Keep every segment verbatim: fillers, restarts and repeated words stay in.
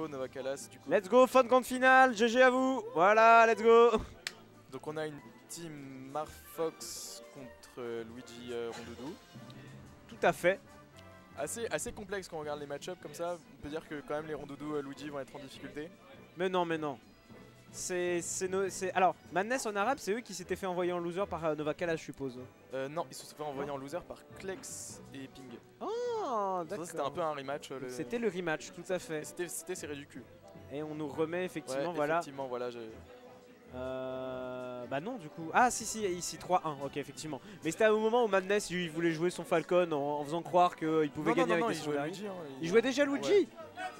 go Nova Calas du coup. Let's go, fin de grande finale, G G à vous. Voilà, let's go. Donc on a une team Marfox contre euh, Luigi euh, Rondoudou. Tout à fait. Assez, assez complexe quand on regarde les match-up comme ça. On peut dire que quand même les Rondoudou euh, Luigi vont être en difficulté. Mais non, mais non. C'est... No, alors, Madness en arabe, c'est eux qui s'étaient fait envoyer en loser par euh, Nova Calas, je suppose. Euh, non, ils se sont fait envoyer en loser par Klex et Ping. Oh, d'accord. C'était un peu un rematch. Le... C'était le rematch, tout à fait. C'était serré du cul. Et on nous remet effectivement, ouais, voilà. Effectivement, voilà. Euh... Bah non du coup. Ah si si ici trois un, ok effectivement. Mais c'était au moment où Madness il voulait jouer son Falcon en, en faisant croire qu'il pouvait non, gagner non, non, avec non, des il jouait Luigi, hein, il... il jouait déjà Luigi ouais.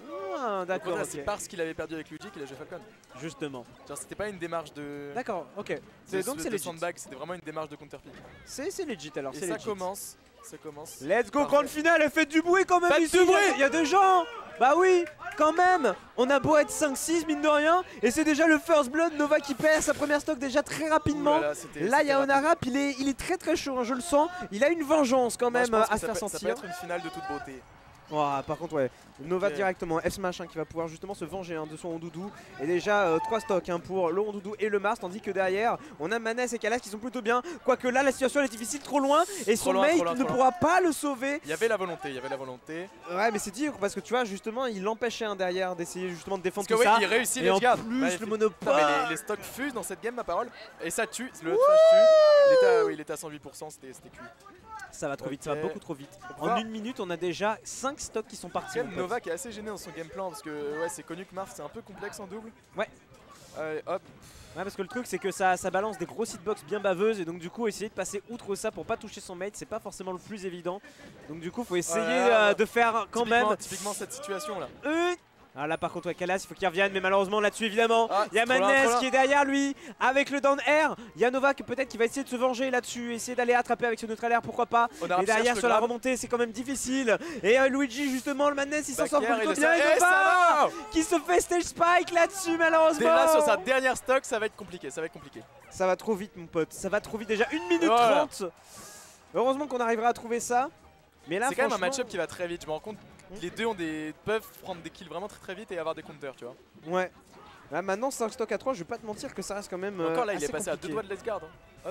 Ah d'accord. Okay. C'est parce qu'il avait perdu avec Luigi qu'il a joué Falcon. Justement. C'était pas une démarche de... D'accord, ok. De, donc c'est legit. C'était vraiment une démarche de counterpick. C'est legit alors, c'est ça legit. commence, ça commence. Let's go, grande finale, faites du bruit quand même Faites ici, du bruit. il y a des gens. Bah oui, quand même. On a beau être cinq six mine de rien. Et c'est déjà le first blood, Nova qui perd sa première stock déjà très rapidement. Là, là il y a Onarap, il est, il est très très chaud, hein, je le sens. Il a une vengeance quand même. Moi, à se faire peut, sentir. Ça peut être une finale de toute beauté. Oh, par contre ouais, Nova okay. directement, F-Smash hein, qui va pouvoir justement se venger hein, de son Rondoudou. Et déjà euh, trois stocks hein, pour le Rondoudou et le Mars. Tandis que derrière on a Maness et Calas qui sont plutôt bien. Quoique là la situation est difficile, trop loin. Et trop son loin, mate loin, ne pourra loin. pas le sauver. Il y avait la volonté, il y avait la volonté. Ouais mais c'est dur parce que tu vois justement il l'empêchait un derrière d'essayer justement de défendre parce tout que ça. Oui, il réussit et les en regards. plus bah, le monopole. Les, les stocks fusent dans cette game ma parole. Et ça tue, le flash tue. Il était à, oui, il était à cent huit pour cent, c'était cuit. Ça va trop vite, okay. ça va beaucoup trop vite. En une minute, on a déjà cinq stocks qui sont partis. Nova qui est assez gêné dans son game plan parce que ouais, c'est connu que Marf c'est un peu complexe en double. Ouais. Allez, hop. Ouais, parce que le truc c'est que ça, ça balance des grosses hitbox bien baveuses et donc du coup essayer de passer outre ça pour pas toucher son mate c'est pas forcément le plus évident. Donc du coup faut essayer ouais, euh, de faire quand typiquement, même. Typiquement cette situation là. Euh Ah là par contre ouais, Calas il faut qu'il revienne mais malheureusement là-dessus évidemment ah, il y a Madness qui est derrière lui avec le down air. Il y a Nova qui peut-être qui va essayer de se venger là-dessus, essayer d'aller attraper avec ce neutral air pourquoi pas. Mais derrière sur la remontée c'est quand même difficile. Et euh, Luigi justement le Madness il s'en sort plutôt bien et Nova qui se fait stage spike là-dessus malheureusement. Déjà sur sa dernière stock ça va être compliqué, ça va être compliqué. Ça va trop vite mon pote, ça va trop vite déjà une minute trente. Heureusement qu'on arrivera à trouver ça. Mais là c'est quand même un match-up qui va très vite, je me rends compte. Les deux ont des, peuvent prendre des kills vraiment très très vite et avoir des counters, tu vois. Ouais. Là maintenant cinq stocks à trois, je vais pas te mentir que ça reste quand même. Encore là, euh, il est passé compliqué. à deux doigts de let's guard. Hein. Hop.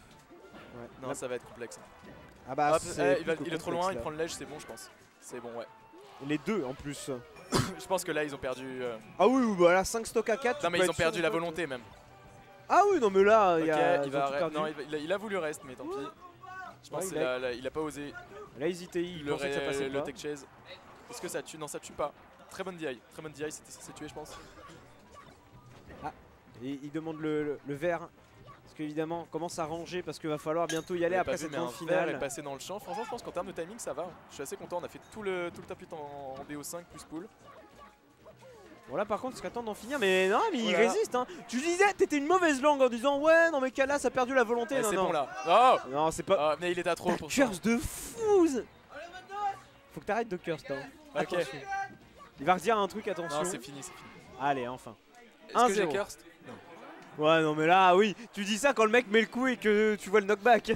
Ouais. Non, là, ça va être complexe. Ah bah Hop, eh, il, va, il est trop loin, là. Il prend le ledge, c'est bon, je pense. C'est bon, ouais. Les deux en plus. Je pense que là, ils ont perdu. Euh... Ah oui, bah là cinq stocks à quatre. Non, mais ils ont perdu la volonté même. Ah oui, non, mais là, okay, il, a, il, va non, il, va, il, a, il a voulu reste, mais tant pis. Je pense qu'il a, il a pas osé. Il a hésité, il le, pensait que ça passait le pas. tech chase. Est-ce que ça tue? Non, ça tue pas. Très bonne D I. Très bonne D I, c'était censé tuer, je pense. Ah, et il demande le, le, le vert. Parce qu'évidemment, commence à ranger parce qu'il va falloir bientôt y aller après cette grande finale. Et passer dans le champ. Franchement, je pense qu'en termes de timing, ça va. Je suis assez content. On a fait tout le, tout le top huit en, en B O cinq plus pool. Bon là par contre il serait temps d'en finir mais non mais il voilà. résiste hein. Tu disais t'étais une mauvaise langue en disant ouais non mais Calas a perdu la volonté. C'est bon là. Oh non c'est pas. Oh, mais il est à trop pour ça. Curse de fou. Faut que t'arrêtes de curse toi. Ok. Attention. Il va redire un truc attention. Non c'est fini c'est fini. Allez enfin. Est-ce que j'ai cursed? Non. Ouais non mais là oui tu dis ça quand le mec met le coup et que tu vois le knockback.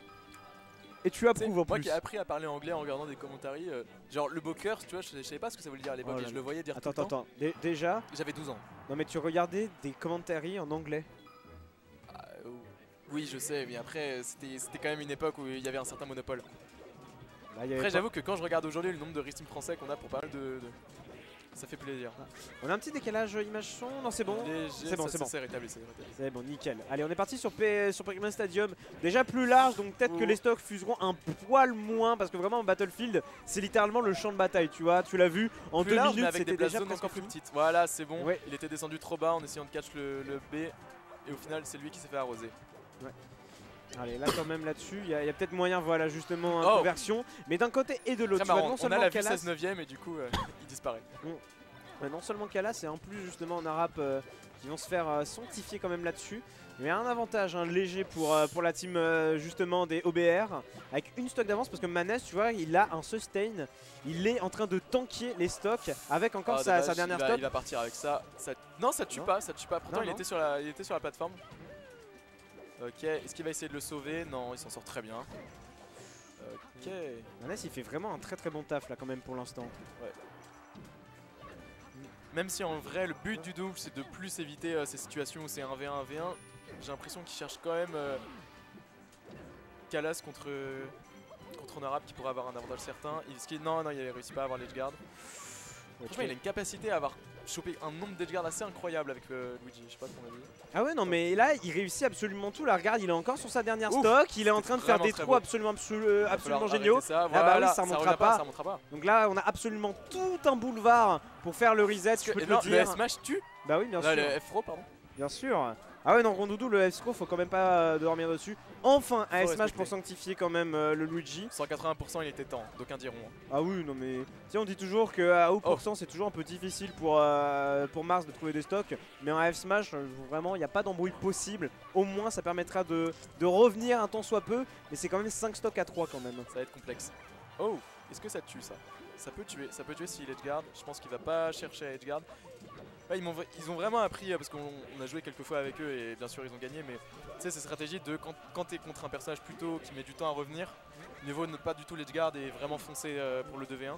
Et tu approuves en plus. Moi qui ai appris à parler anglais en regardant des commentaires, euh, genre le beau curse, tu vois, je, je savais pas ce que ça voulait dire à l'époque oh et je le voyais dire attends, tout le attends, temps. Attends, déjà j'avais douze ans. Non mais tu regardais des commentaires en anglais. Ah, oui je sais, mais après c'était quand même une époque où il y avait un certain monopole. Là, après j'avoue que quand je regarde aujourd'hui le nombre de restimes français qu'on a pour pas mal de... de... Ça fait plaisir. Ah. On a un petit décalage image son. Non c'est bon. C'est bon, c'est bon. C'est rétabli, c'est rétabli. C'est bon, nickel. Allez, on est parti sur, P sur Pokémon Stadium. Déjà plus large, donc peut-être oh. que les stocks fuseront un poil moins. Parce que vraiment, en Battlefield, c'est littéralement le champ de bataille. Tu vois, tu l'as vu. En plus deux large, minutes, c'était déjà zones encore plus petites. Voilà, c'est bon. Ouais. Il était descendu trop bas en essayant de catch le, le B. Et au final, c'est lui qui s'est fait arroser. Ouais. Allez, là quand même là-dessus, il y a, a peut-être moyen, voilà, justement, une oh. conversion. Mais d'un côté et de l'autre, tu vois, non on a la vie seize neuvième et du coup, euh, il disparaît. Mmh. Ouais, non seulement Calas et en plus justement en arabe euh, qui vont se faire euh, sanctifier quand même là-dessus. Mais un avantage hein, léger pour, euh, pour la team euh, justement des O B R avec une stock d'avance parce que Maness tu vois il a un sustain. Il est en train de tanker les stocks avec encore oh, sa, sa dernière il va, stock. Il va partir avec ça. ça... Non ça tue non. pas, ça tue pas. Pourtant non, il, non. Était sur la, il était sur la plateforme. Ok, est-ce qu'il va essayer de le sauver? Non, il s'en sort très bien. Ok. Maness il fait vraiment un très très bon taf là quand même pour l'instant. Ouais. même si en vrai le but du double c'est de plus éviter euh, ces situations où c'est un v un, un v un, j'ai l'impression qu'il cherche quand même euh, Calas contre, contre Honorable qui pourrait avoir un avantage certain. Il, ce qui, non, non, il a réussi pas à avoir l'edgeguard. Okay. Franchement, il a une capacité à avoir chopé un nombre d'edgeguard assez incroyable avec euh, Luigi, je sais pas ton avis. Ah ouais, non, mais là, il réussit absolument tout. Là, regarde, il est encore sur sa dernière Ouf, stock. Il est en train de faire des trous absolument, absolument, absolument géniaux. Ça, voilà, ah bah oui, ça remontera pas. pas, pas. pas. Donc là, on a absolument tout un boulevard pour faire le reset, je peux te le dire. Le S-Smash tue. Bah oui, bien là, sûr. Le F-Throw, pardon. Bien sûr. Ah ouais, non, Rondoudou, le F-Throw, faut quand même pas euh, dormir dessus. Enfin, un S-Smash pour sanctifier quand même euh, le Luigi. cent quatre-vingts pour cent, il était temps, d'aucuns diront. Ah oui, non mais... Tiens, on dit toujours qu'à haut pourcent, oh. c'est toujours un peu difficile pour, euh, pour Mars de trouver des stocks. Mais en F-Smash, vraiment, il n'y a pas d'embrouille possible. Au moins, ça permettra de, de revenir un temps soit peu. Mais c'est quand même cinq stocks à trois quand même. Ça va être complexe. Oh, est-ce que ça tue ça? Ça peut tuer, ça peut tuer s'il edgeguard. Je pense qu'il va pas chercher à edgeguard. Ouais, ils, ont, ils ont vraiment appris, parce qu'on a joué quelques fois avec eux et bien sûr ils ont gagné, mais tu sais, ces stratégies de quand, quand tu es contre un personnage plutôt qui met du temps à revenir, mieux vaut ne pas du tout l'edgeguard et vraiment foncer euh, pour le deux v un.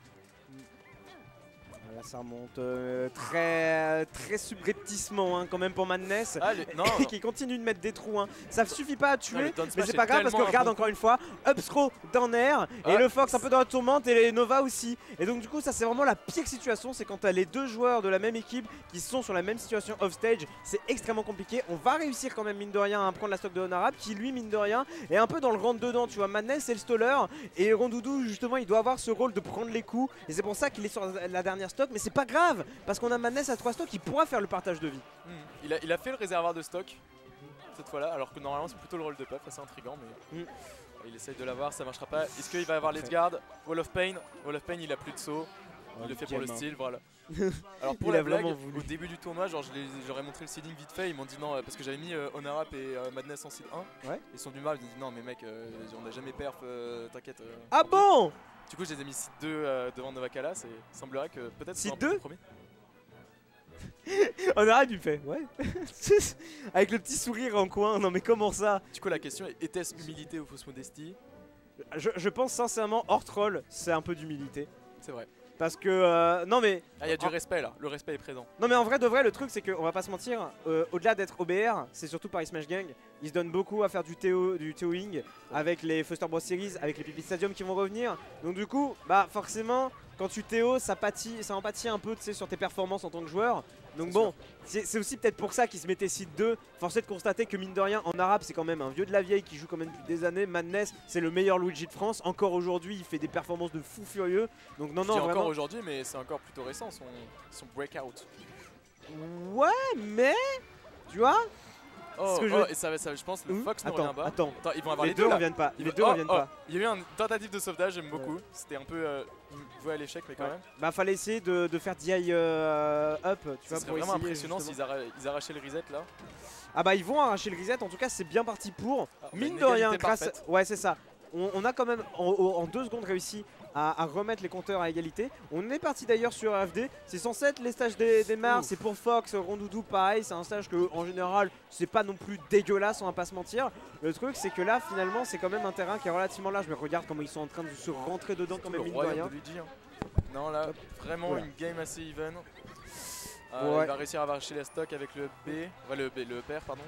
Là ça remonte euh, très très subrepticement hein, quand même pour Madness ah, les... non, qui continue de mettre des trous hein. Ça suffit pas à tuer non, mais c'est pas grave parce que regarde bon encore une fois up throw down air ah, et le Fox un peu dans la tourmente et les Nova aussi. Et donc du coup ça c'est vraiment la pire situation, c'est quand t'as les deux joueurs de la même équipe qui sont sur la même situation off stage. C'est extrêmement compliqué. On va réussir quand même mine de rien à prendre la stock de Honorable qui lui mine de rien est un peu dans le rentre dedans. Tu vois, Madness c'est le staller et Rondoudou justement il doit avoir ce rôle de prendre les coups et c'est pour ça qu'il est sur la dernière stock. Mais c'est pas grave parce qu'on a Madness à trois stocks qui pourra faire le partage de vie. Mmh. Il, a, il a fait le réservoir de stock cette fois là alors que normalement c'est plutôt le rôle de Puff, assez intriguant mais mmh. il essaye de l'avoir, ça marchera pas. Est-ce qu'il va avoir l'edgeguard? Wall of Pain, Wall of Pain il a plus de saut, il oh, le fait pour le style, voilà. Alors pour la blague, au début du tournoi, genre j'aurais montré le seeding vite fait, ils m'ont dit non parce que j'avais mis euh, Honorable et euh, Madness en seed un. Ouais. Ils sont du mal, ils m'ont dit non mais mec euh, on n'a jamais perf, euh, t'inquiète. Euh, ah bon? Du coup je les ai mis seed deux euh, devant Nova Calas et il semblerait que peut-être seed deux premier. Honorable il fait ouais. Avec le petit sourire en coin, non mais comment ça? Du coup la question est, était-ce humilité ou fausse modestie? je, je pense sincèrement hors troll c'est un peu d'humilité. C'est vrai. Parce que euh, non mais ah, il y a du respect là, le respect est présent. Non mais en vrai de vrai le truc c'est qu'on va pas se mentir, euh, au-delà d'être O B R, c'est surtout Paris Smash Gang, ils se donnent beaucoup à faire du Théo, du Théoing avec les Foster Bros Series, avec les Pipi Stadium qui vont revenir. Donc du coup, bah forcément quand tu Théo ça pâtit, ça en pâtit un peu tu sais sur tes performances en tant que joueur. Donc bon, c'est aussi peut-être pour ça qu'ils se mettaient seed deux. Force est de constater que mine de rien en arabe c'est quand même un vieux de la vieille qui joue quand même depuis des années. Madness c'est le meilleur Luigi de France. Encore aujourd'hui il fait des performances de fou furieux. Donc non je non dis vraiment. Encore aujourd'hui mais c'est encore plutôt récent son, son breakout. Ouais mais tu vois. Oh, que je... oh et ça, ça je pense le mmh. Fox ne revient pas. Attends, attends, ils vont avoir les, les deux deux reviennent pas. Les deux oh, reviennent oh. pas. Il y a eu une tentative de sauvetage, j'aime beaucoup. Ouais. C'était un peu euh, voué à l'échec, mais quand ouais. même. Bah fallait essayer de, de faire D I euh, up, tu ça vois, pour vraiment essayer, impressionnant s'ils arra arrachaient le reset là. Ah bah ils vont arracher le reset. En tout cas c'est bien parti pour. Ah, mine de rien, grâce. À... Ouais c'est ça. On, on a quand même en, en deux secondes réussi à, à remettre les compteurs à égalité. On est parti d'ailleurs sur F D. C'est censé être les stages des, des Mars. C'est pour Fox, Rondoudou pareil. C'est un stage que en général c'est pas non plus dégueulasse, on va pas se mentir. Le truc c'est que là finalement c'est quand même un terrain qui est relativement large. Mais regarde comment ils sont en train de se rentrer dedans quand même mine de rien. De Luigi, hein. Non là hop. Vraiment voilà. Une game assez even. Euh, ouais. Il va réussir à arracher la stock avec le B. Ouais, le B, le père pardon.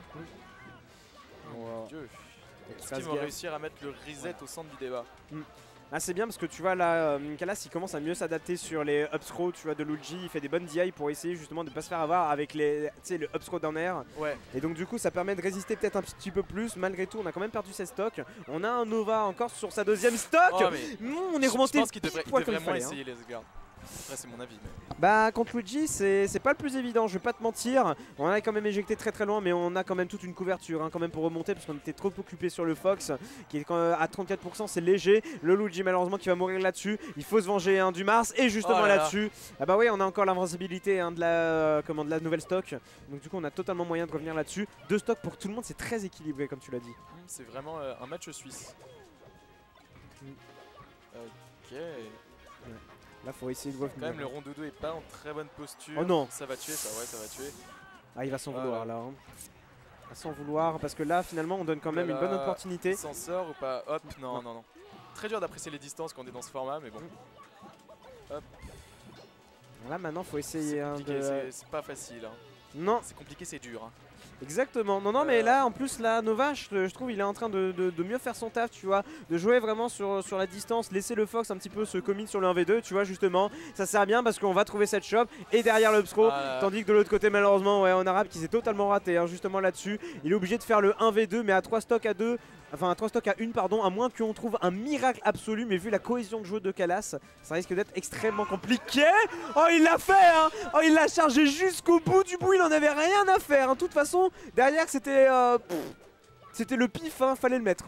Wow. Dieu. Est-ce qu'ils vont réussir à mettre le reset au centre du débat? mm. Ah c'est bien parce que tu vois là, euh, Calas il commence à mieux s'adapter sur les up throw tu vois de Luigi, il fait des bonnes D I pour essayer justement de ne pas se faire avoir avec les, tu sais, le up throw down air. Ouais. Et donc du coup ça permet de résister peut-être un petit peu plus. Malgré tout on a quand même perdu ses stocks. On a un Nova encore sur sa deuxième stock. Oh, mais mmh, on est remonté. Je pense qu'il devrait, il devrait vraiment essayer hein. les edgeguards. Après c'est mon avis mais... Bah contre Luigi c'est pas le plus évident, je vais pas te mentir. On a quand même éjecté très très loin mais on a quand même toute une couverture hein, quand même pour remonter parce qu'on était trop occupé sur le Fox qui est à trente-quatre pour cent, c'est léger. Le Luigi malheureusement qui va mourir là-dessus. Il faut se venger hein, du Mars et justement oh là là-dessus ah bah oui on a encore l'invincibilité hein, de, la, euh, comment, de la nouvelle stock. Donc du coup on a totalement moyen de revenir là-dessus. Deux stocks pour tout le monde, c'est très équilibré comme tu l'as dit. mmh, C'est vraiment euh, un match suisse. mmh. Ok. Ouais. Là faut essayer de voir. Quand même le Rondoudou est pas en très bonne posture. Oh non. Ça va tuer ça, ouais ça va tuer. Ah il va s'en vouloir ah, là. Hein. Il va s'en vouloir parce que là finalement on donne quand même là, une bonne opportunité. Il s'en sort ou pas? Hop, non non non. non. Très dur d'apprécier les distances quand on est dans ce format mais bon. Hop. Là maintenant faut essayer hein, de... C'est pas facile. Hein. Non. C'est compliqué, c'est dur. Hein. Exactement. Non, non, euh... mais là, en plus, là, Nova, je, je trouve, il est en train de, de, de mieux faire son taf, tu vois, de jouer vraiment sur, sur la distance, laisser le Fox un petit peu se commit sur le un v deux, tu vois, justement. Ça sert bien parce qu'on va trouver cette shop et derrière l'Upscro, ah tandis que de l'autre côté, malheureusement, ouais, en arabe qui s'est totalement raté, hein, justement là-dessus. Il est obligé de faire le un v deux, mais à trois stocks à deux. Enfin, à trois stocks à une, pardon, à moins qu'on trouve un miracle absolu. Mais vu la cohésion de jeu de Calas, ça risque d'être extrêmement compliqué. Oh, il l'a fait, hein. Oh, il l'a chargé jusqu'au bout du bout. Il en avait rien à faire. Hein. De toute façon, derrière, c'était euh, c'était le pif, hein. Fallait le mettre.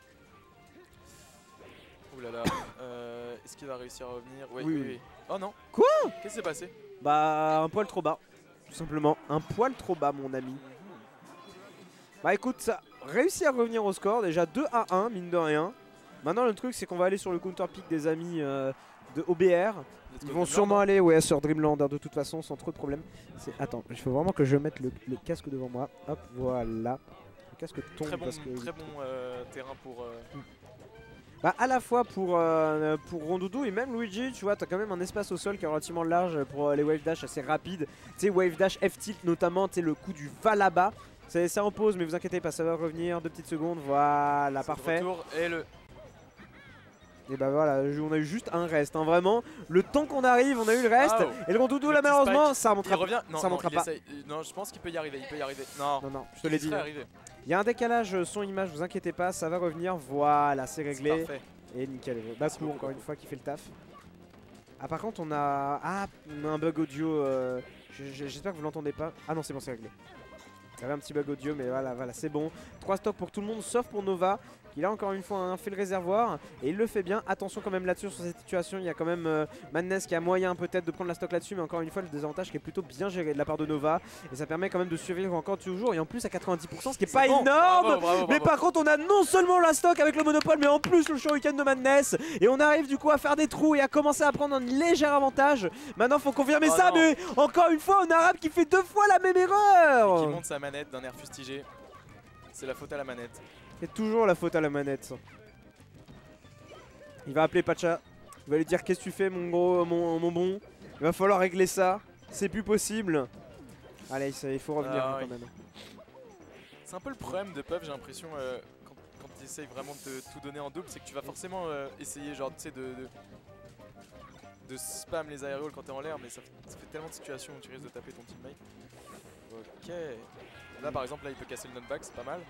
Ouh là là. Euh, Est-ce qu'il va réussir à revenir? Oui, oui, oui, oui. oui. Oh non. Quoi? Qu'est-ce qui s'est passé? Bah, un poil trop bas. Tout simplement. Un poil trop bas, mon ami. Bah écoute, ça réussit à revenir au score, déjà deux à un, mine de rien. Maintenant le truc c'est qu'on va aller sur le counter pick des amis euh, de O B R. Ils vont sûrement aller ouais, sur Dreamland hein, de toute façon sans trop de problèmes. Attends, il faut vraiment que je mette le, le casque devant moi. Hop, voilà. Le casque tombe très bon, parce que... Très bon euh, terrain pour... Euh... Bah à la fois pour, euh, pour Rondoudou et même Luigi, tu vois, t'as quand même un espace au sol qui est relativement large pour euh, les wave dash assez rapides. Tu sais, wave dash F-tilt notamment, tu sais, le coup du va là-bas. C'est en pause, mais vous inquiétez pas, ça va revenir. Deux petites secondes, voilà, parfait. Et, le... et bah voilà, on a eu juste un reste, hein, vraiment. Le temps qu'on arrive, on a eu le reste. Wow. Et le Rondoudou, là, malheureusement, spike. ça remontera, revient. Non, ça non, remontera pas. Essaye. Non, je pense qu'il peut y arriver, il peut y arriver. Non, non, non je te l'ai dit. Il y a un décalage son-image, vous inquiétez pas, ça va revenir. Voilà, c'est réglé. Parfait. Et nickel. Bakou, encore une fois, qui fait le taf. Ah, par contre, on a, ah, on a un bug audio. Euh... J'espère que vous l'entendez pas. Ah non, c'est bon, c'est réglé. Il y avait un petit bug audio, mais voilà, voilà, c'est bon. trois stocks pour tout le monde, sauf pour Nova, qui là encore une fois hein, fait le réservoir. Et il le fait bien. Attention quand même là-dessus, sur cette situation. Il y a quand même euh, Madness qui a moyen peut-être de prendre la stock là-dessus. Mais encore une fois, le désavantage qui est plutôt bien géré de la part de Nova. Et ça permet quand même de survivre encore toujours. Et en plus à quatre-vingt-dix pour cent, ce qui n'est pas bon. énorme. Bravo, bravo, bravo, mais par contre, on a non seulement la stock avec le monopole, mais en plus le shuriken de Madness. Et on arrive du coup à faire des trous et à commencer à prendre un léger avantage. Maintenant, il faut confirmer oh ça. Non. Mais encore une fois, on a Arabe qui fait deux fois la même erreur. Et qui monte sa manette d'un air fustigé. C'est la faute à la manette. C'est toujours la faute à la manette. Il va appeler Pacha. Il va lui dire qu'est-ce que tu fais mon gros, mon, mon bon. Il va falloir régler ça. C'est plus possible. Allez, ça, il faut revenir ah, hein, quand oui. même. C'est un peu le problème de Puff, j'ai l'impression, euh, quand, quand tu essayes vraiment de tout donner en double, c'est que tu vas forcément euh, essayer genre, tu sais, de, de, de spam les aérols quand t'es en l'air, mais ça, ça fait tellement de situations où tu risques de taper ton teammate. Ok. Là par exemple, là il peut casser le knockback, c'est pas mal.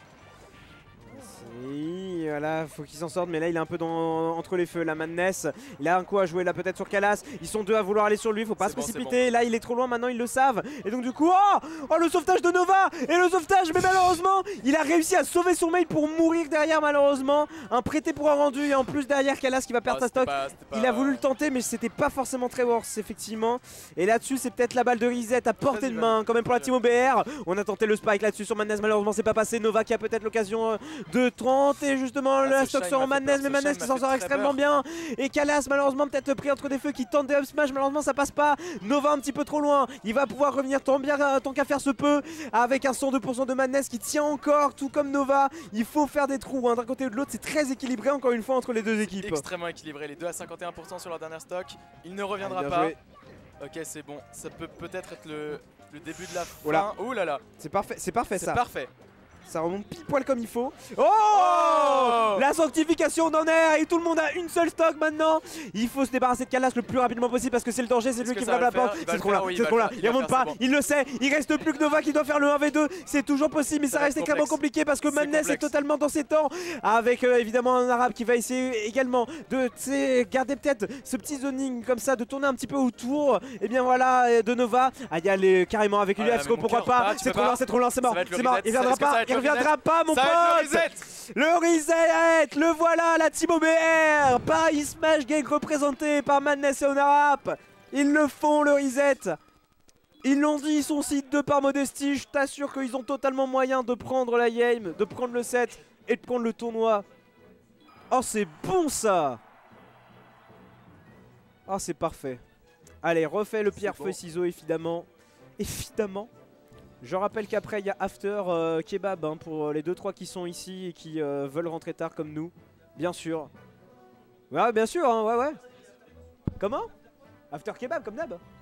Si, voilà, faut qu'il s'en sorte, mais là il est un peu dans, entre les feux, la Madness. Il a un coup à jouer là peut-être sur Calas. Ils sont deux à vouloir aller sur lui, faut pas se bon, précipiter. Bon. Là il est trop loin, maintenant ils le savent. Et donc du coup, oh, oh le sauvetage de Nova. Et le sauvetage, mais malheureusement, il a réussi à sauver son mate pour mourir derrière malheureusement. Un prêté pour un rendu et en plus derrière Calas qui va perdre ah, sa stock. Pas, pas... Il a voulu le tenter, mais c'était pas forcément très worse effectivement. Et là-dessus c'est peut-être la balle de reset à portée de main quand même pour la team O B R. On a tenté le spike là-dessus sur Madness, malheureusement c'est pas passé. Nova qui a peut-être l'occasion de trente et justement ah, la stock sur Madness, mais Madness qui s'en sort extrêmement bien. Et Calas malheureusement peut-être pris entre des feux qui tente des up smash, malheureusement ça passe pas. Nova un petit peu trop loin, il va pouvoir revenir tant bien tant qu'à faire se peut avec un cent deux pour cent de Madness qui tient encore, tout comme Nova. Il faut faire des trous hein, d'un côté ou de l'autre, c'est très équilibré encore une fois entre les deux équipes. Extrêmement équilibré, les deux à cinquante et un pour cent sur leur dernière stock. Il ne reviendra ah, pas. Joué. Ok c'est bon, ça peut peut-être être le, le début de la fin. Voilà. Oh là là. C'est parfait, c'est parfait ça. C'est parfait. Ça remonte pile poil comme il faut. Oh, oh la sanctification d'en air. Et tout le monde a une seule stock maintenant. Il faut se débarrasser de Calas le plus rapidement possible parce que c'est le danger, c'est lui qui frappe la porte. C'est ce qu'on là, c'est ce qu'on là. Il remonte pas, il le sait. Il reste plus que Nova qui doit faire le un v deux. C'est toujours possible, mais ça, ça reste extrêmement compliqué parce que Madness est totalement dans ses temps. Avec euh, évidemment un arabe qui va essayer également de garder peut-être ce petit zoning comme ça, de tourner un petit peu autour. Et bien voilà, de Nova. Ah, il y a les, carrément avec lui, F-Sco, pourquoi pas. C'est trop loin, c'est trop loin, c'est mort. C'est mort, il viendra pas. Il reviendra pas mon pote. Le reset, le voilà, la team O B R. Paris Smash Gang représenté par Madness et Onarap. Ils le font le reset. Ils l'ont dit, ils sont site deux par modestie. Je t'assure qu'ils ont totalement moyen de prendre la game, de prendre le set et de prendre le tournoi. Oh c'est bon ça. Oh c'est parfait. Allez, refait le pierre feu ciseaux évidemment. Évidemment. Je rappelle qu'après il y a After euh, Kebab hein, pour les deux trois qui sont ici et qui euh, veulent rentrer tard comme nous. Bien sûr. Ouais bien sûr hein, ouais ouais. Comment? After Kebab comme d'hab.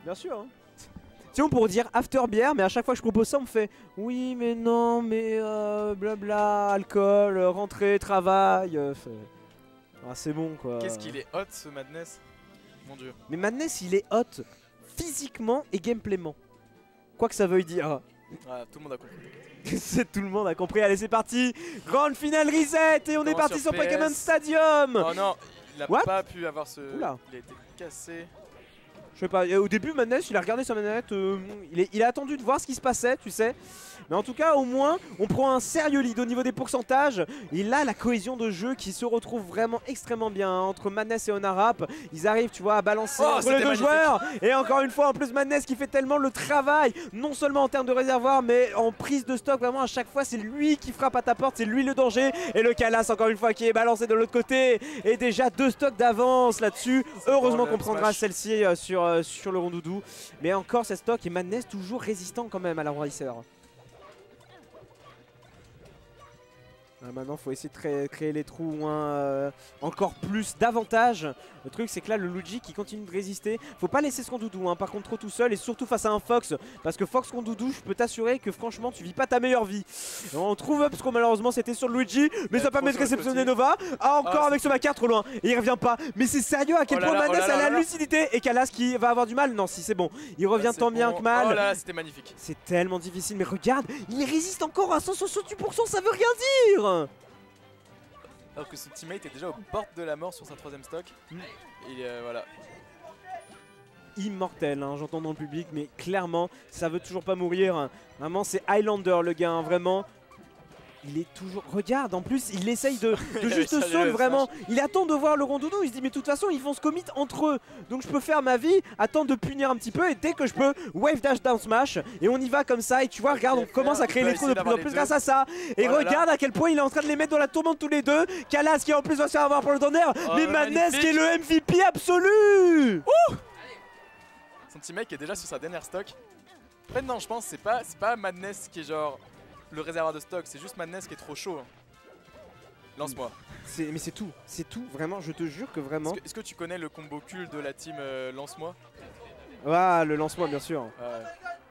Bien sûr. Hein. Sinon pour dire after bière, mais à chaque fois que je propose ça, on me fait oui, mais non, mais euh, blabla, alcool, euh, rentrée, travail. Euh, ah, c'est bon quoi. Qu'est-ce qu'il est hot ce Madness. Mon dieu. Mais Madness, il est hot physiquement et gameplayment. Quoi que ça veuille dire. Ah, tout le monde a compris. C'est tout le monde a compris. Allez, c'est parti. Grande finale reset et on est parti sur, sur Pokémon Stadium. Oh non, il a What pas pu avoir ce. Oula. Il a été cassé. Je sais pas, au début Madness il a regardé sa manette, euh, il, est, il a attendu de voir ce qui se passait, tu sais. Mais en tout cas au moins on prend un sérieux lead au niveau des pourcentages. Et là la cohésion de jeu qui se retrouve vraiment extrêmement bien hein, entre Madness et Onarap. Ils arrivent tu vois à balancer oh, entre les deux magnifique. joueurs. Et encore une fois en plus Madness qui fait tellement le travail, non seulement en termes de réservoir mais en prise de stock. Vraiment à chaque fois c'est lui qui frappe à ta porte, c'est lui le danger. Et le Kalas encore une fois qui est balancé de l'autre côté. Et déjà deux stocks d'avance là-dessus. Heureusement qu'on prendra celle-ci euh, sur, euh, sur le Rondoudou. Mais encore cette stock et Madness toujours résistant quand même à la Envahisseur. Ah, maintenant faut essayer de créer, créer les trous moins, euh, encore plus davantage. Le truc c'est que là le Luigi qui continue de résister. Faut pas laisser ce Rondoudou hein, par contre trop tout seul. Et surtout face à un Fox. Parce que Fox Rondoudou je peux t'assurer que franchement tu vis pas ta meilleure vie. Et on trouve up parce que malheureusement c'était sur le Luigi. Mais ça permet de réceptionner Nova. Ah encore ah, avec ce Macar trop loin. Et il revient pas. Mais c'est sérieux à quel oh point là, Madness oh là là a la lucidité. Et Kalas qui va avoir du mal. Non si c'est bon. Il revient ah, tant bon. bien que mal. Oh là là c'était magnifique. C'est tellement difficile. Mais regarde il résiste encore à cent soixante-huit pour cent. Ça veut rien dire. Alors que son teammate est déjà aux portes de la mort sur sa troisième stock. Mm. Et euh, voilà. Immortel, hein, j'entends dans le public, mais clairement, ça veut toujours pas mourir. Vraiment, c'est Highlander le gars, hein, vraiment. Il est toujours... Regarde, en plus, il essaye de, de juste seul, vraiment. Il attend de voir le Rondoudou, il se dit, mais de toute façon, ils vont se commit entre eux. Donc je peux faire ma vie, attendre de punir un petit peu, et dès que je peux, wave dash down smash. Et on y va comme ça, et tu vois, regarde, on commence à créer les trous de plus en plus grâce à ça. Et oh regarde là. à quel point il est en train de les mettre dans la tourmente tous les deux. Kalas qui en plus va se faire avoir pour le Thunder. Oh, mais Madness qui est le M V P absolu. Ouh. Son teammate qui est déjà sur sa dernière stock. En fait, non, je pense c'est pas, c'est pas Madness qui est genre... le réservoir de stock, c'est juste Madness qui est trop chaud. Lance-moi. Mais c'est tout, c'est tout, vraiment, je te jure que vraiment... Est-ce que, est que tu connais le combo cul de la team euh, Lance-moi? Ah, le lance-moi bien sûr. Ouais.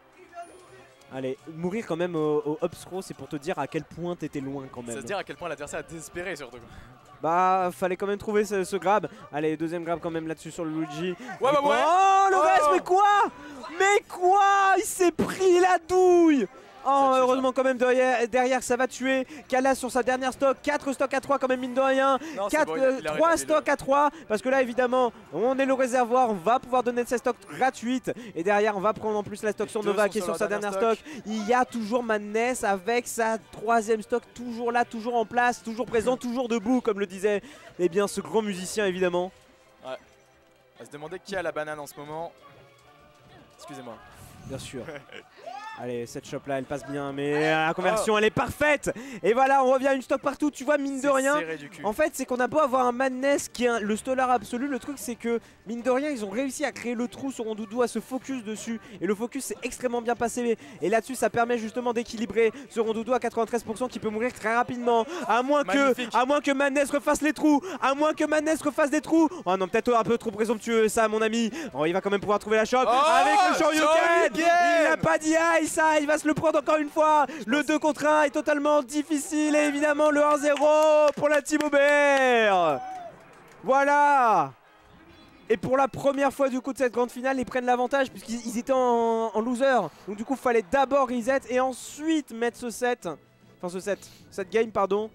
Allez, mourir quand même au, au up throw, c'est pour te dire à quel point t'étais loin quand même. Ça veut dire à quel point l'adversaire a désespéré surtout. Bah, fallait quand même trouver ce, ce grab. Allez, deuxième grab quand même là-dessus sur le Luigi. Ouais, bah ouais. Oh, le oh reste, mais quoi? Mais quoi? Il s'est pris la douille. Oh, heureusement quand même derrière, derrière ça va tuer. Kalas sur sa dernière stock, quatre stocks à trois quand même mine de rien. Non, quatre, bon, euh, trois stocks à trois parce que là évidemment on est le réservoir, on va pouvoir donner sa stock gratuite. Et derrière on va prendre en plus la stock sur Nova qui est sur sa dernière stock. stock. Il y a toujours Madness avec sa troisième stock toujours là, toujours en place, toujours présent, toujours debout comme le disait eh bien ce grand musicien évidemment. Ouais. On va se demander qui a la banane en ce moment. Excusez-moi. Bien sûr. Allez, cette shop là elle passe bien, mais la conversion oh. elle est parfaite. Et voilà, on revient à une stock partout, tu vois, mine de rien. En fait, c'est qu'on a beau avoir un Madness qui est un, le stolar absolu. Le truc, c'est que mine de rien, ils ont réussi à créer le trou sur Rondoudou, à se focus dessus. Et le focus s'est extrêmement bien passé. Et là-dessus, ça permet justement d'équilibrer ce Rondoudou à quatre-vingt-treize pour cent qui peut mourir très rapidement. À moins que, à moins que Madness refasse les trous. À moins que Madness refasse des trous. Oh non, peut-être un peu trop présomptueux, ça, mon ami. Oh, il va quand même pouvoir trouver la shop oh, avec le Shoryuken. Il n'a pas dit aïe. Ça, il va se le prendre encore une fois. Le deux contre un est totalement difficile. Et évidemment le un zéro pour la team Aubert. Voilà. Et pour la première fois du coup de cette grande finale, ils prennent l'avantage puisqu'ils étaient en, en loser. Donc du coup il fallait d'abord reset et ensuite mettre ce set. Enfin ce set, cette game pardon.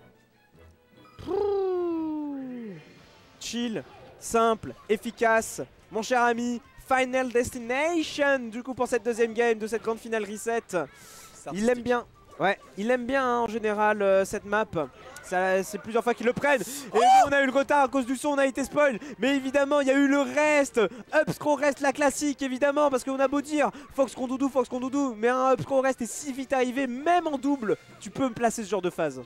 Chill, simple, efficace, mon cher ami. Final Destination du coup pour cette deuxième game de cette grande finale reset. Il aime bien. Ouais, il aime bien hein, en général euh, cette map. C'est plusieurs fois qu'ils le prennent. Et oh nous, on a eu le retard à cause du son, on a été spoil. Mais évidemment, il y a eu le reste. Up scroll reste la classique, évidemment. Parce qu'on a beau dire Fox Rondoudou, Fox Rondoudou. Mais un up scroll reste est si vite arrivé, même en double. Tu peux me placer ce genre de phase.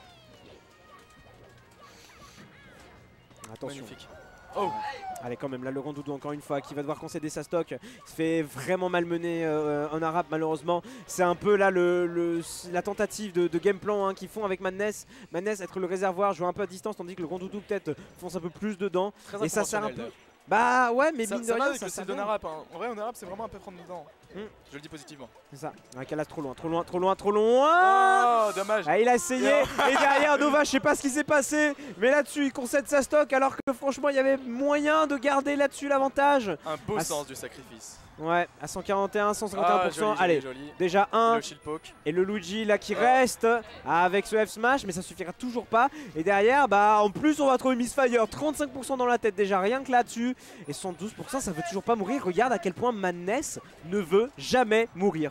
Attention. Magnifique. Oh. Allez quand même là le Rondoudou encore une fois qui va devoir concéder sa stock. Il se fait vraiment malmener euh, en arabe malheureusement. C'est un peu là le, le, la tentative de, de game plan hein, qu'ils font avec Madness. Madness être le réservoir, jouer un peu à distance tandis que le Rondoudou peut-être fonce un peu plus dedans. Très et ça sert un peu. Bah ouais, mais ça, mine de ça rien, avec ça le style de s'avère. Narap. Hein. En vrai, au Narap, c'est vraiment un peu prendre dedans. Mm. Je le dis positivement. C'est ça. Ah, Calas trop loin, trop loin, trop loin, trop loin. Oh, dommage. Ah, il a essayé. Et derrière Nova, je sais pas ce qui s'est passé, mais là-dessus, il concède sa stock alors que franchement, il y avait moyen de garder là-dessus l'avantage. Un beau Ah, sens du sacrifice. Ouais, à cent quarante et un, cent cinquante et un pour cent. Ah, joli, Allez, joli, joli. déjà un. Le shield poke. Et le Luigi là qui Oh. reste avec ce F-Smash, mais ça suffira toujours pas. Et derrière, bah en plus, on va trouver Missfire. trente-cinq pour cent dans la tête déjà, rien que là-dessus. Et soixante-douze pour cent, ça veut toujours pas mourir. Regarde à quel point Madness ne veut jamais mourir.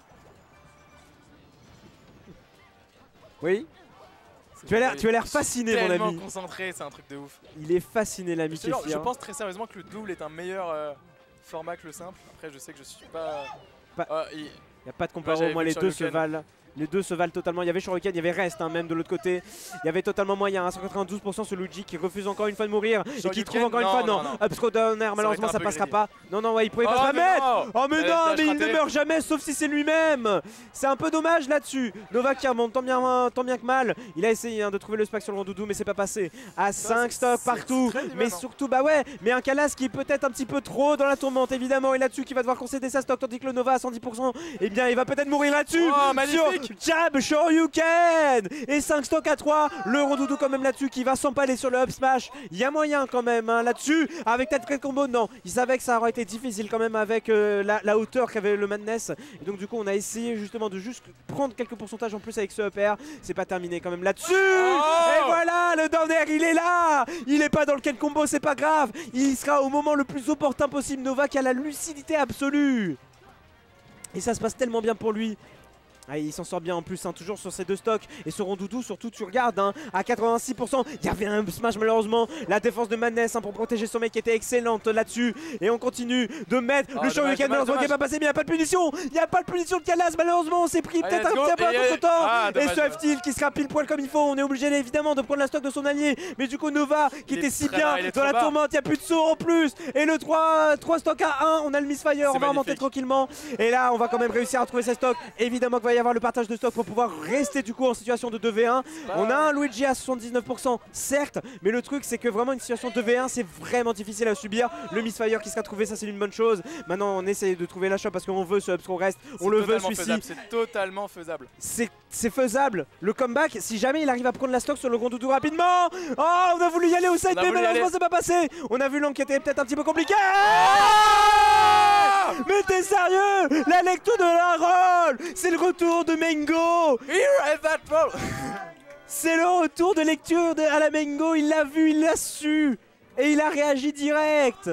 Oui. Tu as l'air, tu as l'air fasciné, mon Tellement ami. concentré, c'est un truc de ouf. Il est fasciné, l'ami Je, te jure, Kéfir. je pense très sérieusement que le double est un meilleur euh, format que le simple. Après, je sais que je suis pas. Pas- Ah, il- Il n'y a pas de comparo, j'avais moi vu les sur deux le se Ken. valent. Les deux se valent totalement. Il y avait Shuriken, il y avait Rest hein, même de l'autre côté. Il y avait totalement moyen. Hein, cent quatre-vingt-douze pour cent ce Luigi qui refuse encore une fois de mourir. Et qui Shoryuken, trouve encore une non, fois. Non, non, non. Upscroll Downer, été malheureusement un ça peu passera greedy. pas. Non, non, ouais, il pouvait Oh, pas se la mais mettre. non. Oh, mais La non, dash mais il ne ratée. meurt jamais sauf si c'est lui-même. C'est un peu dommage là-dessus. Nova qui remonte tant bien, tant bien que mal. Il a essayé hein, de trouver le spack sur le Rondoudou, mais c'est pas passé. À cinq c'est- stocks c'est- partout. c'est très Mais even, hein. surtout, bah ouais, mais un Calas qui est peut-être un petit peu trop dans la tourmente évidemment. Et là-dessus qui va devoir concéder sa stock, tandis que le Nova à cent dix pour cent, eh bien il va peut-être mourir là-dessus. Oh, magnifique. Sur Jab Shoryuken. Et cinq stocks à trois. Le Rondoudou quand même là-dessus qui va s'empaler sur le up smash. Il y a moyen quand même hein, là-dessus. Avec peut-être quelques combos, non. Il savait que ça aurait été difficile quand même avec euh, la, la hauteur qu'avait le Madness. Et donc du coup on a essayé justement de juste prendre quelques pourcentages en plus avec ce up air. C'est pas terminé quand même là-dessus. Oh. Et voilà, le down air il est là. Il est pas dans le Ken combo, c'est pas grave. Il sera au moment le plus opportun possible. Nova qui a la lucidité absolue. Et ça se passe tellement bien pour lui. Ah, il s'en sort bien en plus, hein, toujours sur ces deux stocks. Et ce Rondoudou, surtout, tu regardes, hein, à quatre-vingt-six pour cent. Il y avait un smash malheureusement. La défense de Madness hein, pour protéger son mec était excellente là-dessus. Et on continue de mettre Oh, le dommage, Shoryuken dommage, malheureusement qui n'est dommage. pas passé, mais il n'y a pas de punition. Il n'y a pas de punition de Calas malheureusement. On s'est pris Allez, peut-être un let's go. petit peu à Et- contre temps. Ah, et dommage, ce dommage. F-Tilt qui sera pile poil comme il faut. On est obligé évidemment de prendre la stock de son allié. Mais du coup, Nova qui Il était est si très bien bas, il est dans trop la bas. tourmente. Il n'y a plus de saut en plus. Et le trois, trois stocks à un. On a le Missfire. On va remonter magnifique. tranquillement. Et là, on va quand même réussir à trouver ses stocks. Évidemment qu'il va y avoir le partage de stock pour pouvoir rester du coup en situation de deux v un. On a un Luigi à soixante-dix-neuf pour cent certes, mais le truc c'est que vraiment une situation de deux v un c'est vraiment difficile à subir. Le Missfire qui sera trouvé, ça c'est une bonne chose. Maintenant on essaie de trouver l'achat parce qu'on veut ce Upscroll reste, on C'est le veut totalement celui-ci. faisable, C'est totalement faisable. C'est c'est faisable. Le comeback, si jamais il arrive à prendre la stock sur le Rondoudou rapidement. Oh, on a voulu y aller au side On a B, voulu y malheureusement aller. c'est pas passé. On a vu l'angle qui était peut-être un petit peu compliqué. Ah Mais t'es sérieux? La lecture de la roll, c'est le retour de Mango. Here is that ball. C'est le retour de lecture de, à la Mango, il l'a vu, il l'a su. Et il a réagi direct.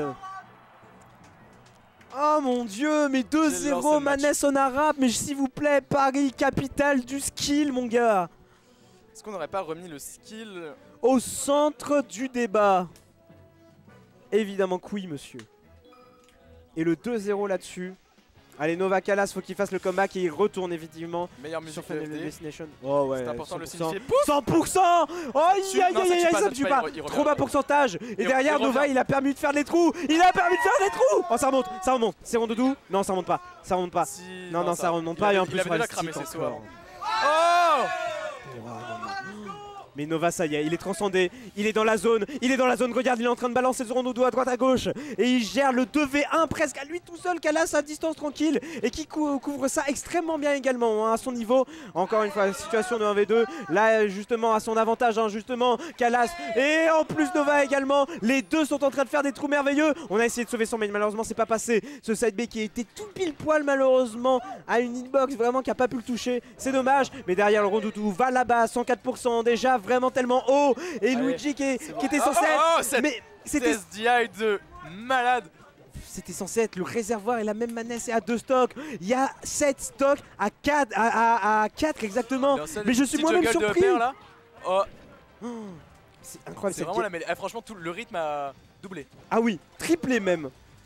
Oh mon dieu, mais deux J'ai zéro lancé le match. Madness en arabe, mais s'il vous plaît, Paris, capitale du skill mon gars. Est-ce qu'on n'aurait pas remis le skill? Au centre du débat. Évidemment que oui, monsieur. Et le deux zéro là-dessus. Allez, Nova Calas, faut qu'il fasse le comeback et il retourne effectivement Meilleure sur musique de Final F D. Destination. Oh ouais, C'est important de le cent pour cent. signifier. Pouf. cent pour cent. Oh, aïe tue. aïe Non, ça aïe tue aïe, pas, ça ça me tue tue pas, pas. il re- il Trop revient. bas pourcentage. Et Il- derrière, il Nova, revient. il a permis de faire des trous. Il a permis de faire des trous. Oh, ça remonte, ça remonte. C'est Rondoudou? Non, ça remonte pas. Ça remonte pas. Si, Non, non, ça remonte il pas. avait- Et en il plus, avait on va déjà le cramé stick ses sauts encore. avant. Oh. Oh, non, non. Mais Nova, ça y est, il est transcendé, il est dans la zone, il est dans la zone, regarde, il est en train de balancer ce Rondoudou à droite à gauche. Et il gère le deux v un presque à lui tout seul, Calas à distance tranquille. Et qui cou couvre ça extrêmement bien également, hein, à son niveau. Encore une fois, situation de un v deux, là justement à son avantage, hein, justement, Calas. Et en plus Nova également, les deux sont en train de faire des trous merveilleux. On a essayé de sauver son main, malheureusement c'est pas passé. Ce side B qui était tout pile poil malheureusement à une hitbox, vraiment qui a pas pu le toucher. C'est dommage, mais derrière le Rondoudou va là-bas, cent quatre pour cent déjà, vraiment tellement haut. Et Allez, Luigi qui, est- c'est qui bon. était Oh, censé oh, être... oh, cette Mais c'était S D I de malade. c'était censé être le réservoir et la même Madness est à deux stocks. Il y a sept stocks à quatre, à, à, à quatre exactement. Dans celle Mais je du suis petit moi-même juggle de surpris. Upper, là. Oh, Oh, c'est incroyable c'est cette vraiment game. la mêlée. Ah, franchement, tout le rythme a doublé. Ah oui, triplé même.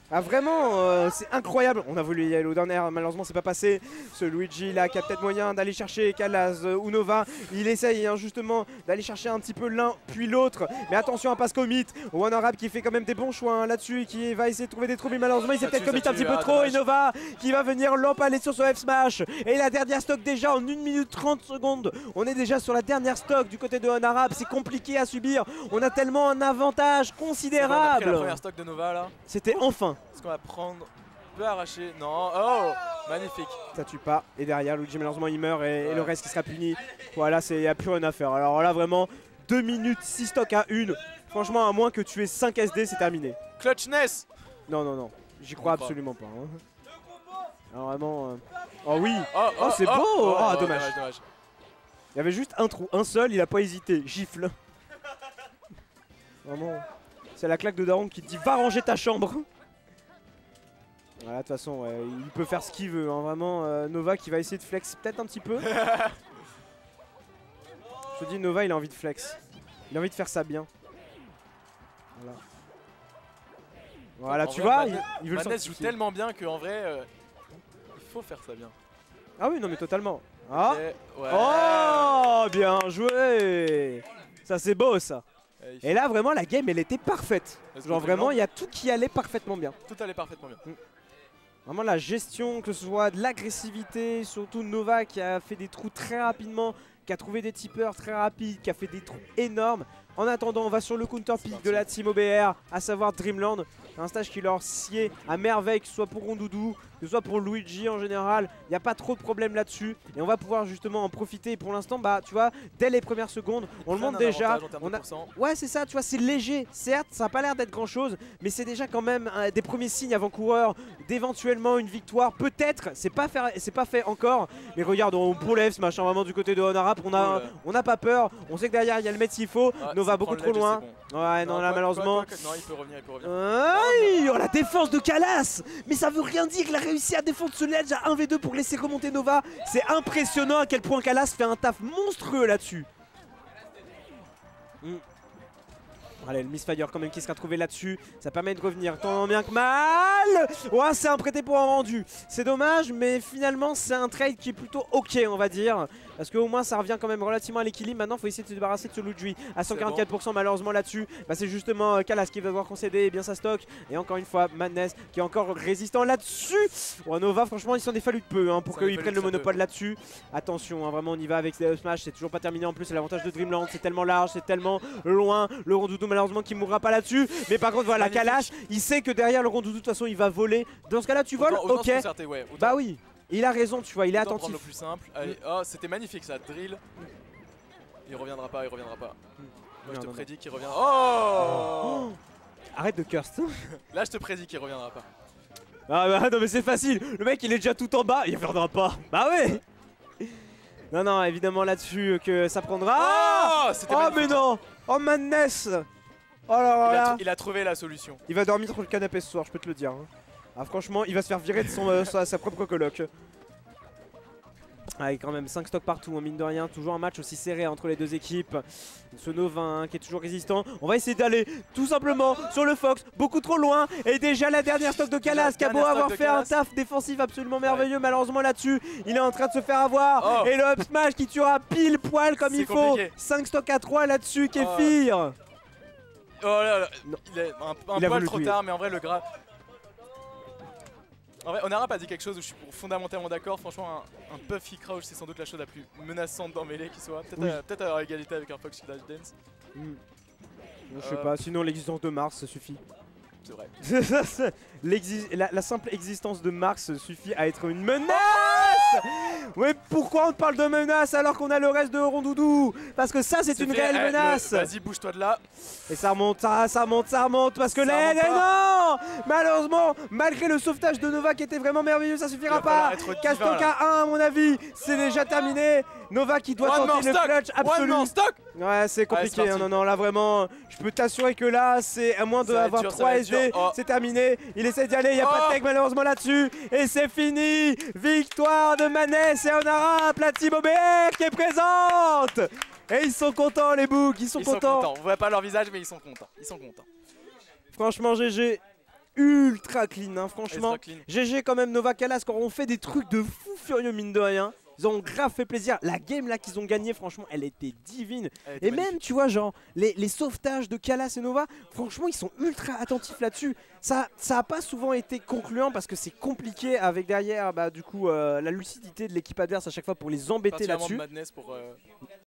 Ah vraiment, euh, c'est incroyable. On a voulu y aller au dernier, malheureusement c'est pas passé. Ce Luigi là qui a peut-être moyen d'aller chercher Kalas euh, ou Nova. Il essaye hein, justement d'aller chercher un petit peu l'un puis l'autre. Mais attention à pas se commit. OneRap qui fait quand même des bons choix hein, là-dessus et qui va essayer de trouver des trous. Mais malheureusement il s'est peut-être commit un petit peu ah, trop. dommage. Et Nova qui va venir l'empaler sur son F smash. Et la dernière stock déjà en une minute trente secondes. On est déjà sur la dernière stock du côté de OneRap. C'est compliqué à subir. On a tellement un avantage considérable. La première stock de Nova là. C'était enfin. Est-ce qu'on va prendre? On peut arracher. Non. Oh, magnifique. Ça tue pas. Et derrière, Luigi malheureusement il meurt et, ouais. et le reste qui sera puni. Voilà, il n'y a plus rien à faire. Alors là vraiment, deux minutes, six stocks à une. Franchement, à moins que tu aies cinq S D, c'est terminé. Clutchness. Non, non, non. J'y crois absolument pas. Hein. Alors vraiment... Euh... Oh oui. Oh, oh, oh c'est oh, beau. oh, oh, oh, dommage. dommage, dommage. Il y avait juste un trou, un seul, il a pas hésité. Gifle. Vraiment. C'est la claque de Daron qui te dit va ranger ta chambre. Voilà, de toute façon, ouais, il peut faire ce qu'il veut. Hein. Vraiment, euh, Nova qui va essayer de flex peut-être un petit peu. Je te dis, Nova, il a envie de flex. Il a envie de faire ça bien. Voilà. Voilà, en tu vrai, vois, Madness, il, il veut Madness le sortir. joue tellement bien qu'en vrai, euh, il faut faire ça bien. Ah oui, non mais totalement. Ah. Okay, ouais. Oh, bien joué. Ça c'est beau ça. Et là vraiment la game elle était parfaite. Genre vraiment il y a tout qui allait parfaitement bien. Tout allait parfaitement bien. Mm. Vraiment la gestion, que ce soit de l'agressivité, surtout Nova qui a fait des trous très rapidement, qui a trouvé des tipeurs très rapides, qui a fait des trous énormes. En attendant, on va sur le counter pick de la team O B R, à savoir Dreamland. Un stage qui leur sied à merveille, que ce soit pour Rondoudou, que ce soit pour Luigi en général. Il n'y a pas trop de problème là-dessus. Et on va pouvoir justement en profiter. Et pour l'instant, bah tu vois, dès les premières secondes, on le montre déjà. On a... Ouais, c'est ça, tu vois, c'est léger. Certes, ça n'a pas l'air d'être grand-chose, mais c'est déjà quand même euh, des premiers signes avant-coureurs d'éventuellement une victoire. Peut-être, c'est pas, pas fait encore. Mais regarde, on pour les F smash, hein, vraiment du côté de OneRap, on a, on n'a pas peur. On sait que derrière, il y a le mettre s'il faut. Ouais, Nova beaucoup trop loin. Bon. Ouais, non, non là, quoi, Quoi, malheureusement. quoi, quoi. Non, il peut revenir, il peut revenir. Euh, oh, la défense de Kalas. Mais ça veut rien dire, il a réussi à défendre ce ledge à un v deux pour laisser remonter Nova. C'est impressionnant à quel point Kalas fait un taf monstrueux là-dessus. Mm. Allez, le Misfire quand même qui sera trouvé là-dessus. Ça permet de revenir tant bien que mal. Ouais, c'est un prêté pour un rendu. C'est dommage, mais finalement, c'est un trade qui est plutôt ok, on va dire. Parce qu'au moins, ça revient quand même relativement à l'équilibre. Maintenant, il faut essayer de se débarrasser de ce Luigi à cent quarante-quatre pour cent bon. Malheureusement là-dessus. Bah, c'est justement euh, Kalas qui va devoir concéder bien sa stock. Et encore une fois, Madness qui est encore résistant là-dessus. Ouais, Nova, franchement, il s'en est fallu de peu hein, pour qu'ils prennent le monopole là-dessus. Attention, hein, vraiment, on y va avec les Smash. C'est toujours pas terminé en plus. C'est l'avantage de Dreamland. C'est tellement large, c'est tellement loin. Le Rondoudou, malheureusement, qui mourra pas là-dessus. Mais par contre, voilà, Kalas, il sait que derrière le Rondoudou, de toute façon, il va voler. Dans ce cas-là, tu voles, autant, autant ok. ouais, bah oui. Il a raison, tu vois, il est autant attentif. Le plus simple. Allez, oh, c'était magnifique ça, drill. Il reviendra pas, il reviendra pas. Moi non, je te non, prédis qu'il reviendra. Oh, oh arrête de curse. Là je te prédis qu'il reviendra pas. Ah bah non mais c'est facile, le mec il est déjà tout en bas, il reviendra pas. Bah ouais. Non non évidemment là-dessus que ça prendra. Oh, oh mais non. Oh Madness. Oh là là. Il a, il a trouvé la solution. Il va dormir sur le canapé ce soir, je peux te le dire. Ah franchement il va se faire virer de son, euh, sa, sa propre coloc. Avec quand même cinq stocks partout, hein, mine de rien, toujours un match aussi serré entre les deux équipes. Ce Nova hein, qui est toujours résistant. On va essayer d'aller tout simplement sur le Fox, beaucoup trop loin. Et déjà la dernière stock de Kalas qui a beau avoir fait un taf défensif absolument merveilleux, ouais. Malheureusement là-dessus, il est en train de se faire avoir. Oh. Et le up smash qui tuera pile poil comme il faut. cinq stocks à trois là-dessus, Kéfir. Oh là là, non. Il est un, un il poil trop tuer. Tard, mais en vrai le gras... En vrai, OneRap a dit quelque chose où je suis fondamentalement d'accord. Franchement, un, un Puffy Crouch, c'est sans doute la chose la plus menaçante dans Melee qui soit. Peut-être oui. à, peut-être à égalité avec un Fox qui Dash Dance. Mm. Je sais euh... pas, sinon l'existence de Mars ça suffit. C'est vrai. la, la simple existence de Mars suffit à être une menace. Ouais, pourquoi on te parle de menace alors qu'on a le reste de Rondoudou? Parce que ça c'est une fait, réelle eh, menace. Vas-y, bouge-toi de là. Et ça remonte, ça, ça remonte, ça remonte. Parce que là, non. Malheureusement, malgré le sauvetage de Nova qui était vraiment merveilleux, ça suffira pas. Castock à un à mon avis, c'est déjà terminé. Nova qui doit One tenter le clutch absolu. Ouais, c'est compliqué. Hein, non, non, là vraiment, je peux t'assurer que là, c'est à moins d'avoir trois S D, oh. c'est terminé. Il essaie d'y aller, il n'y a oh. pas de tech malheureusement là-dessus. Et c'est fini. Victoire de Madness et OneRap, la team O B R qui est présente. Et ils sont contents les boucs, ils sont ils contents. Sont contents. On voit pas leur visage mais ils sont contents. Ils sont contents. Franchement G G. ultra clean, hein, franchement. Clean. G G quand même Nova Calas, quand on fait des trucs de fou furieux mine de rien. Ils ont grave fait plaisir. La game là qu'ils ont gagné, franchement, elle était divine. Elle était et magnifique. Même, tu vois, genre, les, les sauvetages de Calas et Nova, franchement, ils sont ultra attentifs là-dessus. Ça ça a pas souvent été concluant parce que c'est compliqué avec derrière, bah, du coup, euh, la lucidité de l'équipe adverse à chaque fois pour les embêter là-dessus. Madness pour, euh...